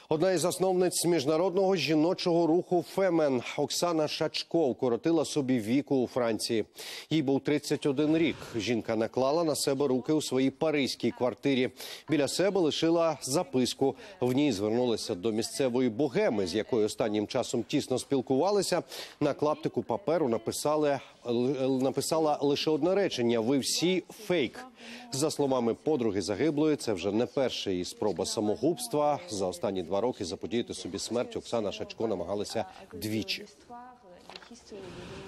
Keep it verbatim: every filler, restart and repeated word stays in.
Одна із засновниць міжнародного жіночого руху «Фемен» Оксана Шачко вкоротила собі віку у Франції. Їй був тридцять один рік. Жінка наклала на себе руки у своїй паризькій квартирі. Біля себе лишила записку. В ній звернулася до місцевої богеми, з якою останнім часом тісно спілкувалися. На клаптику паперу написали, написала лише одне речення: «Ви всі фейк». За словами подруги загиблої, це вже не перша її спроба самогубства. За останні два роки заподіяти собі смерть Оксана Шачко намагалася двічі.